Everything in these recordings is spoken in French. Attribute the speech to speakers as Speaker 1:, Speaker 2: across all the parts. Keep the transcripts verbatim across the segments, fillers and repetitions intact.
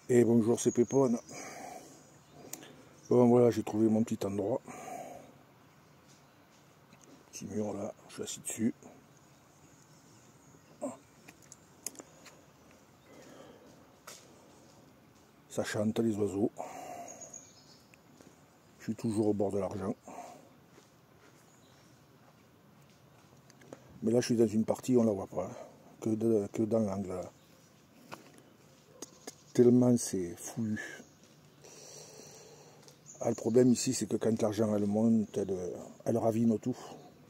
Speaker 1: Et bonjour, c'est Pépone. Bon voilà, j'ai trouvé mon petit endroit. Petit mur là, je suis assis dessus. Ça chante les oiseaux. Je suis toujours au bord de l'Argent. Mais là je suis dans une partie, on la voit pas. Que, de, que dans l'angle là. Tellement c'est fou. Ah, le problème ici c'est que quand l'argent elle monte, elle, elle ravine tout.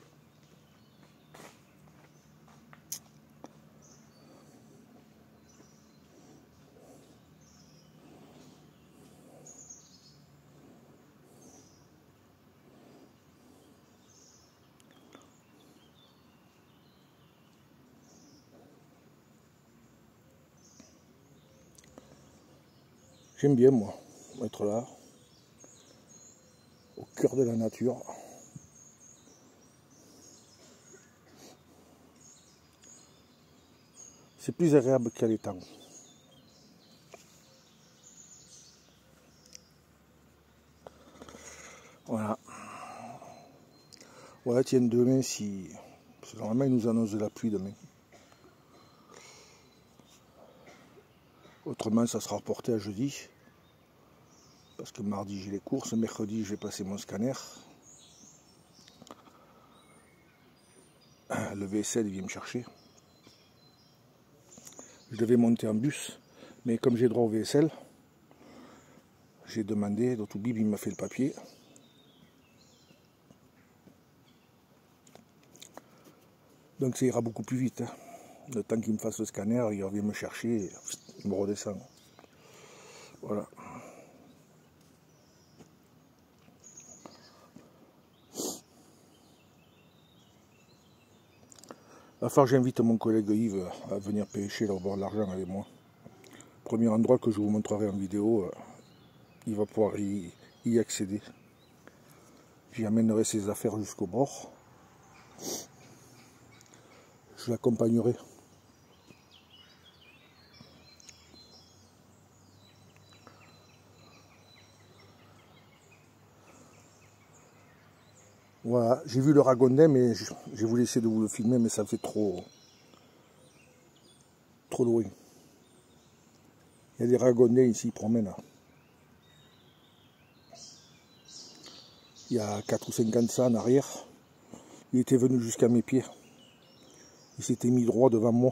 Speaker 1: J'aime bien moi, être là, au cœur de la nature. C'est plus agréable qu'à l'étang. Voilà. Voilà, tiens, demain, si... Parce que normalement, ils nous annoncent de la pluie demain. Autrement, ça sera reporté à jeudi. Parce que mardi, j'ai les courses. Mercredi, je vais passer mon scanner. Le V S L vient me chercher. Je devais monter en bus. Mais comme j'ai droit au V S L, j'ai demandé, Doctoubib, il m'a fait le papier. Donc ça ira beaucoup plus vite. Hein. Le temps qu'il me fasse le scanner, il revient me chercher et il me redescend. Voilà. Il va falloir que j'invite mon collègue Yves à venir pêcher là au bord de l'Argent avec moi. Premier endroit que je vous montrerai en vidéo, il va pouvoir y, y accéder. J'y amènerai ses affaires jusqu'au bord. Je l'accompagnerai. Voilà, j'ai vu le ragondin, mais j'ai voulu essayer de vous le filmer, mais ça fait trop, trop loin. Il y a des ragondins ici, ils promènent. Il y a quatre ou cinq ans de ça en arrière, il était venu jusqu'à mes pieds. Il s'était mis droit devant moi.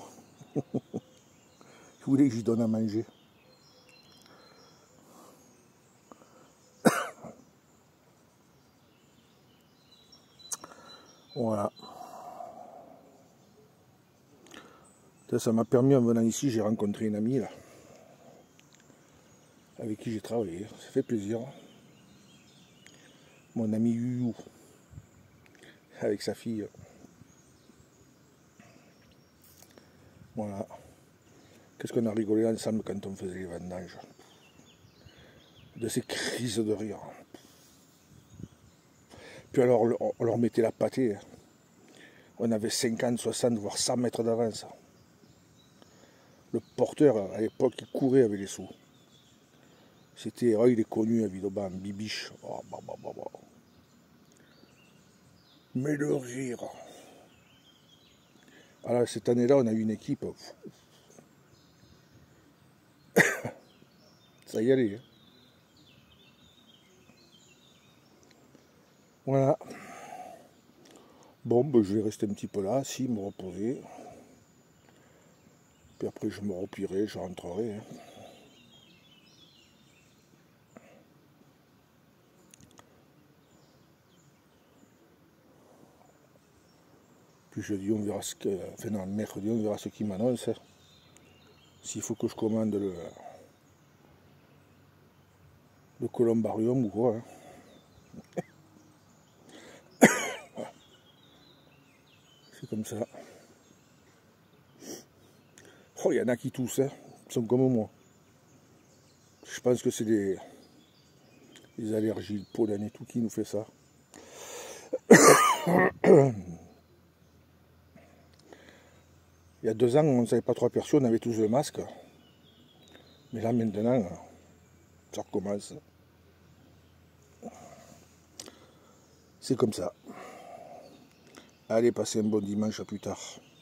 Speaker 1: Je voulais que je lui donne à manger. Voilà. Ça m'a permis, en venant ici, j'ai rencontré une amie là, avec qui j'ai travaillé. Ça fait plaisir. Mon ami Yu, avec sa fille. Voilà. Qu'est-ce qu'on a rigolé ensemble quand on faisait les vendanges. De ces crises de rire. Puis alors, on leur mettait la pâtée. On avait cinquante, soixante, voire cent mètres d'avance. Le porteur, à l'époque, il courait avec les sous. C'était, oh, il est connu à Villeauban, Bibiche. Oh, bah, bah, bah, bah. Mais le rire. Alors, cette année-là, on a eu une équipe. Ça y allait. Hein. Voilà. Bon, ben, je vais rester un petit peu là, si, me reposer. Puis après, je me replierai, je rentrerai. Hein. Puis jeudi, on verra ce que... Enfin non, mercredi, on verra ce qui m'annonce. Hein. S'il faut que je commande le... le columbarium ou quoi. Hein. C'est comme ça. Oh, il y en a qui toussent, hein. Ils sont comme moi. Je pense que c'est des... des allergies, le pollen et tout qui nous fait ça. Il y a deux ans, on ne savait pas trop aperçu, on avait tous le masque. Mais là maintenant, ça recommence. C'est comme ça. Allez, passez un bon dimanche, à plus tard.